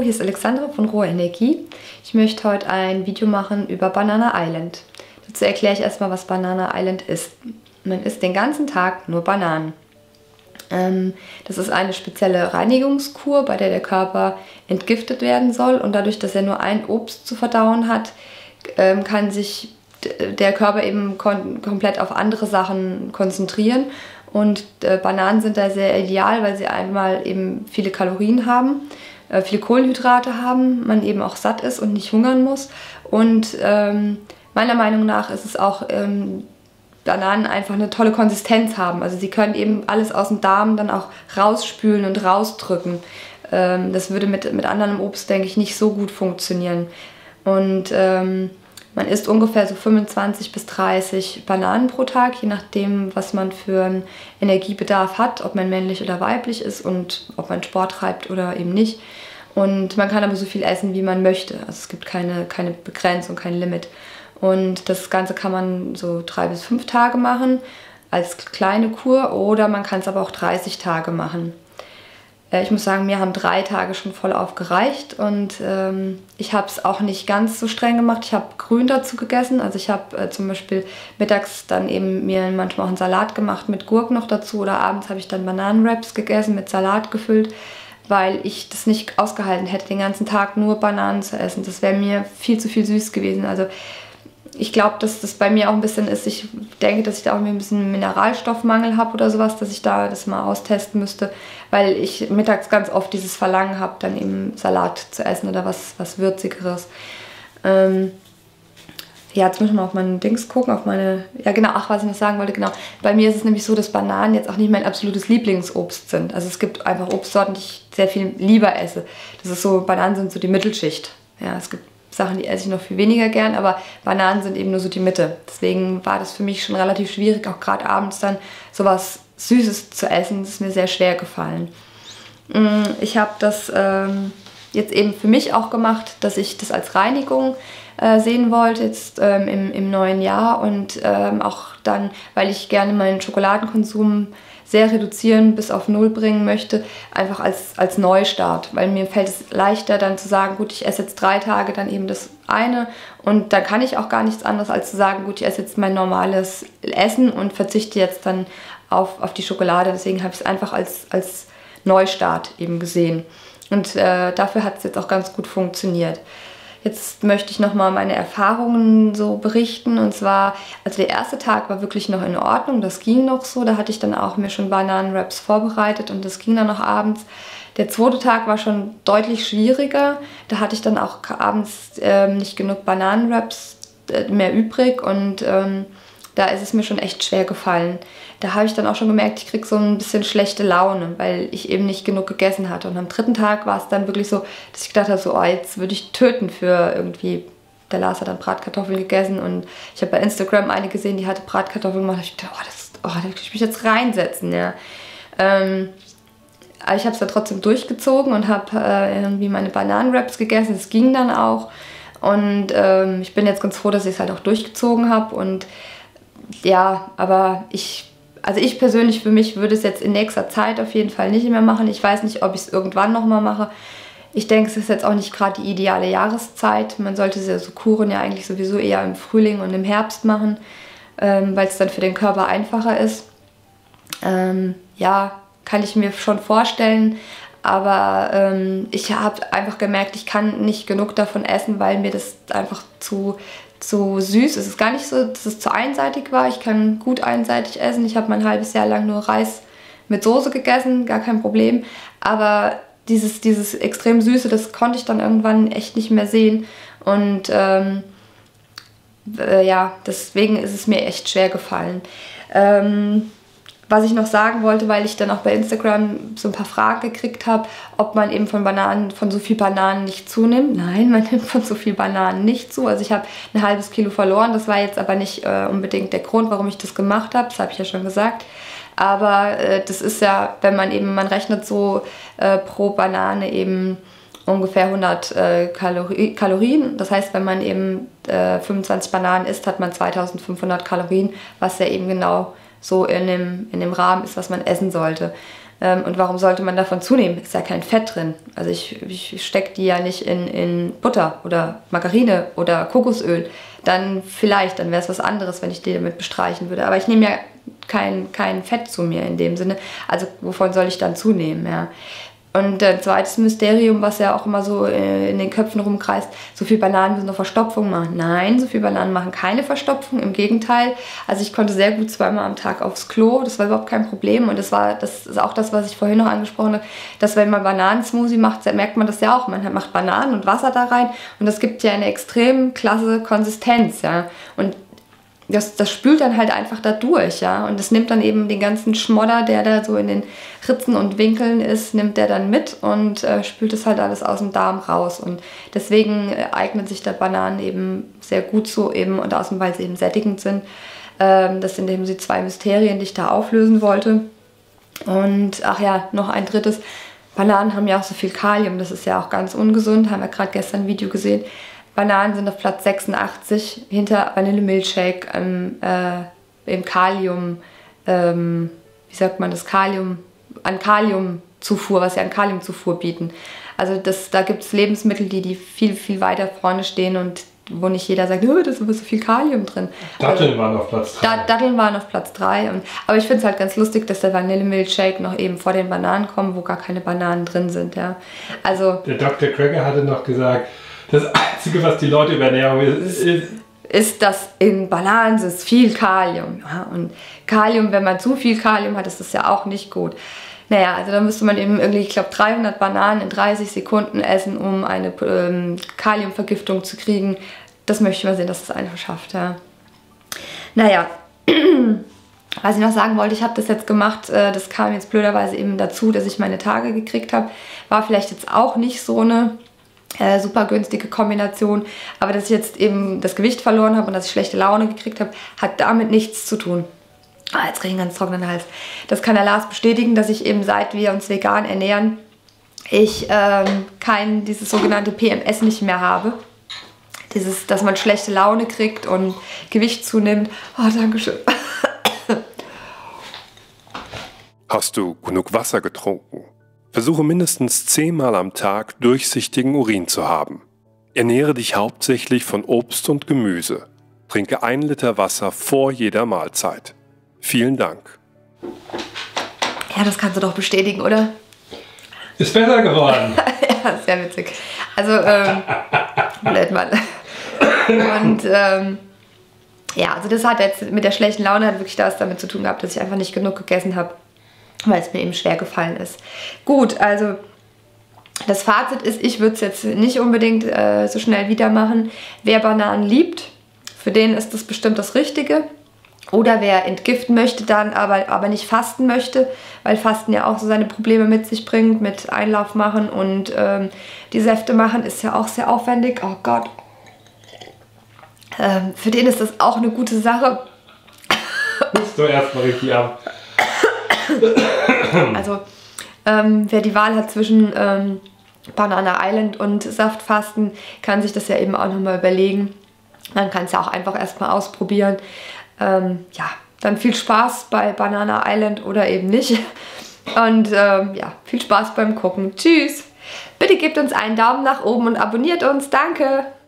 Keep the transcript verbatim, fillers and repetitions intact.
hier ist Alexandra von Rohe Energie. Ich möchte heute ein Video machen über Banana Island. Dazu erkläre ich erstmal, was Banana Island ist. Man isst den ganzen Tag nur Bananen. Ähm, das ist eine spezielle Reinigungskur, bei der der Körper entgiftet werden soll. Und dadurch, dass er nur ein Obst zu verdauen hat, ähm, kann sich der Körper eben kon komplett auf andere Sachen konzentrieren. Und äh, Bananen sind da sehr ideal, weil sie einmal eben viele Kalorien haben, äh, viele Kohlenhydrate haben, man eben auch satt ist und nicht hungern muss. Und ähm, meiner Meinung nach ist es auch, ähm, Bananen einfach eine tolle Konsistenz haben. Also sie können eben alles aus dem Darm dann auch rausspülen und rausdrücken. Ähm, das würde mit, mit anderem Obst, denke ich, nicht so gut funktionieren. Und ähm, man isst ungefähr so fünfundzwanzig bis dreißig Bananen pro Tag, je nachdem, was man für einen Energiebedarf hat, ob man männlich oder weiblich ist und ob man Sport treibt oder eben nicht. Und man kann aber so viel essen, wie man möchte. Also es gibt keine, keine Begrenzung, kein Limit. Und das Ganze kann man so drei bis fünf Tage machen als kleine Kur oder man kann es aber auch dreißig Tage machen. Ich muss sagen, mir haben drei Tage schon voll aufgereicht und ähm, ich habe es auch nicht ganz so streng gemacht. Ich habe Grün dazu gegessen, also ich habe äh, zum Beispiel mittags dann eben mir manchmal auch einen Salat gemacht mit Gurken noch dazu oder abends habe ich dann Bananenwraps gegessen, mit Salat gefüllt, weil ich das nicht ausgehalten hätte, den ganzen Tag nur Bananen zu essen. Das wäre mir viel zu viel süß gewesen. Also ich glaube, dass das bei mir auch ein bisschen ist. Ich denke, dass ich da auch ein bisschen einen Mineralstoffmangel habe oder sowas, dass ich da das mal austesten müsste, weil ich mittags ganz oft dieses Verlangen habe, dann eben Salat zu essen oder was, was Würzigeres. Ähm ja, jetzt muss ich mal auf meine Dings gucken, auf meine... Ja genau, ach, was ich noch sagen wollte, genau. Bei mir ist es nämlich so, dass Bananen jetzt auch nicht mein absolutes Lieblingsobst sind. Also es gibt einfach Obstsorten, die ich sehr viel lieber esse. Das ist so, Bananen sind so die Mittelschicht. Ja, es gibt Sachen, die esse ich noch viel weniger gern, aber Bananen sind eben nur so die Mitte. Deswegen war das für mich schon relativ schwierig, auch gerade abends dann sowas Süßes zu essen. Das ist mir sehr schwer gefallen. Ich habe das ähm, jetzt eben für mich auch gemacht, dass ich das als Reinigung äh, sehen wollte, jetzt ähm, im, im neuen Jahr und ähm, auch dann, weil ich gerne meinen Schokoladenkonsum sehr reduzieren, bis auf Null bringen möchte, einfach als, als Neustart. Weil mir fällt es leichter dann zu sagen, gut, ich esse jetzt drei Tage dann eben das eine und dann kann ich auch gar nichts anderes als zu sagen, gut, ich esse jetzt mein normales Essen und verzichte jetzt dann auf, auf die Schokolade. Deswegen habe ich es einfach als, als Neustart eben gesehen. Und äh, dafür hat es jetzt auch ganz gut funktioniert. Jetzt möchte ich nochmal meine Erfahrungen so berichten und zwar, also der erste Tag war wirklich noch in Ordnung, das ging noch so, da hatte ich dann auch mir schon Bananenwraps vorbereitet und das ging dann noch abends. Der zweite Tag war schon deutlich schwieriger, da hatte ich dann auch abends ähm, nicht genug Bananenwraps äh, mehr übrig und ähm, da ist es mir schon echt schwer gefallen. Da habe ich dann auch schon gemerkt, ich kriege so ein bisschen schlechte Laune, weil ich eben nicht genug gegessen hatte. Und am dritten Tag war es dann wirklich so, dass ich gedacht habe, so, oh, jetzt würde ich töten für irgendwie... Der Lars hat dann Bratkartoffeln gegessen und ich habe bei Instagram eine gesehen, die hatte Bratkartoffeln gemacht. Ich dachte, oh, das, oh, da kann ich mich jetzt reinsetzen. Ja. Ähm, aber ich habe es dann trotzdem durchgezogen und habe äh, irgendwie meine Bananenwraps gegessen. Es ging dann auch. Und ähm, ich bin jetzt ganz froh, dass ich es halt auch durchgezogen habe. Und ja, aber ich, also ich persönlich für mich würde es jetzt in nächster Zeit auf jeden Fall nicht mehr machen. Ich weiß nicht, ob ich es irgendwann nochmal mache. Ich denke, es ist jetzt auch nicht gerade die ideale Jahreszeit. Man sollte so Kuren ja eigentlich sowieso eher im Frühling und im Herbst machen, ähm, weil es dann für den Körper einfacher ist. Ähm, ja, kann ich mir schon vorstellen. Aber ähm, ich habe einfach gemerkt, ich kann nicht genug davon essen, weil mir das einfach zu... zu süß. Es ist gar nicht so, dass es zu einseitig war. Ich kann gut einseitig essen. Ich habe mein halbes Jahr lang nur Reis mit Soße gegessen, gar kein Problem. Aber dieses, dieses extrem Süße, das konnte ich dann irgendwann echt nicht mehr sehen. Und ähm, äh, ja, deswegen ist es mir echt schwer gefallen. Ähm, Was ich noch sagen wollte, weil ich dann auch bei Instagram so ein paar Fragen gekriegt habe, ob man eben von Bananen, von so viel Bananen nicht zunimmt. Nein, man nimmt von so viel Bananen nicht zu. Also ich habe ein halbes Kilo verloren. Das war jetzt aber nicht äh, unbedingt der Grund, warum ich das gemacht habe. Das habe ich ja schon gesagt. Aber äh, das ist ja, wenn man eben, man rechnet so äh, pro Banane eben ungefähr hundert äh, Kalori Kalorien. Das heißt, wenn man eben äh, fünfundzwanzig Bananen isst, hat man zweitausendfünfhundert Kalorien, was ja eben genau so in dem, in dem Rahmen ist, was man essen sollte. Ähm, und warum sollte man davon zunehmen? Ist ja kein Fett drin. Also ich, ich stecke die ja nicht in, in Butter oder Margarine oder Kokosöl. Dann vielleicht, dann wäre es was anderes, wenn ich die damit bestreichen würde. Aber ich nehme ja kein, kein Fett zu mir in dem Sinne. Also wovon soll ich dann zunehmen? Ja. Und ein zweites Mysterium, was ja auch immer so in den Köpfen rumkreist, so viel Bananen müssen eine Verstopfung machen. Nein, so viel Bananen machen keine Verstopfung, im Gegenteil. Also ich konnte sehr gut zweimal am Tag aufs Klo, das war überhaupt kein Problem. Und das war das ist auch das, was ich vorhin noch angesprochen habe, dass wenn man Bananensmoothie macht, merkt man das ja auch. Man macht Bananen und Wasser da rein und das gibt ja eine extrem klasse Konsistenz. Ja. Und Das, das spült dann halt einfach da durch, ja. Und das nimmt dann eben den ganzen Schmodder, der da so in den Ritzen und Winkeln ist, nimmt der dann mit und äh, spült es halt alles aus dem Darm raus. Und deswegen äh, eignet sich da Bananen eben sehr gut so eben und außerdem, weil sie eben sättigend sind. Ähm, das sind eben die zwei Mysterien, die ich da auflösen wollte. Und ach ja, noch ein drittes. Bananen haben ja auch so viel Kalium, das ist ja auch ganz ungesund, haben wir gerade gestern ein Video gesehen. Bananen sind auf Platz sechsundachtzig hinter Vanillemilchshake ähm, äh, im Kalium, ähm, wie sagt man das, Kalium, an Kaliumzufuhr, was sie an Kaliumzufuhr bieten. Also das, da gibt es Lebensmittel, die, die viel, viel weiter vorne stehen und wo nicht jeder sagt, oh, da ist aber so viel Kalium drin. Datteln also, waren auf Platz drei. Da, Datteln waren auf Platz drei. Und, aber ich finde es halt ganz lustig, dass der Vanillemilchshake noch eben vor den Bananen kommt, wo gar keine Bananen drin sind. Ja. Also, der Doktor Cracker hatte noch gesagt, das Einzige, was die Leute über Ernährung ist, ist, ist, dass in Bananen ist viel Kalium. Ja, und Kalium, wenn man zu viel Kalium hat, ist das ja auch nicht gut. Naja, also da müsste man eben irgendwie, ich glaube, dreihundert Bananen in dreißig Sekunden essen, um eine ähm, Kaliumvergiftung zu kriegen. Das möchte ich mal sehen, dass es einfach schafft. Ja. Naja, was ich noch sagen wollte, ich habe das jetzt gemacht, äh, das kam jetzt blöderweise eben dazu, dass ich meine Tage gekriegt habe. War vielleicht jetzt auch nicht so eine Äh, super günstige Kombination, aber dass ich jetzt eben das Gewicht verloren habe und dass ich schlechte Laune gekriegt habe, hat damit nichts zu tun. Ah, jetzt kriege ich einen ganz trockenen Hals. Das kann der Lars bestätigen, dass ich eben seit wir uns vegan ernähren, ich ähm, kein, dieses sogenannte P M S nicht mehr habe. Dieses, dass man schlechte Laune kriegt und Gewicht zunimmt. Oh, danke schön. Hast du genug Wasser getrunken? Versuche mindestens zehnmal am Tag durchsichtigen Urin zu haben. Ernähre dich hauptsächlich von Obst und Gemüse. Trinke ein Liter Wasser vor jeder Mahlzeit. Vielen Dank. Ja, das kannst du doch bestätigen, oder? Ist besser geworden. Ja, sehr witzig. Also, ähm, blöd, Mann. Und, ähm, ja, also das hat jetzt mit der schlechten Laune hat wirklich das damit zu tun gehabt, dass ich einfach nicht genug gegessen habe, weil es mir eben schwer gefallen ist. Gut, also das Fazit ist, ich würde es jetzt nicht unbedingt äh, so schnell wieder machen. Wer Bananen liebt, für den ist das bestimmt das Richtige. Oder wer entgiften möchte dann, aber, aber nicht fasten möchte, weil Fasten ja auch so seine Probleme mit sich bringt, mit Einlauf machen und ähm, die Säfte machen, ist ja auch sehr aufwendig. Oh Gott. Ähm, für den ist das auch eine gute Sache. Musst du erstmal richtig ab. Also, ähm, wer die Wahl hat zwischen ähm, Banana Island und Saftfasten, kann sich das ja eben auch nochmal überlegen. Man kann es ja auch einfach erstmal ausprobieren. Ähm, ja, dann viel Spaß bei Banana Island oder eben nicht. Und ähm, ja, viel Spaß beim Gucken. Tschüss! Bitte gebt uns einen Daumen nach oben und abonniert uns. Danke!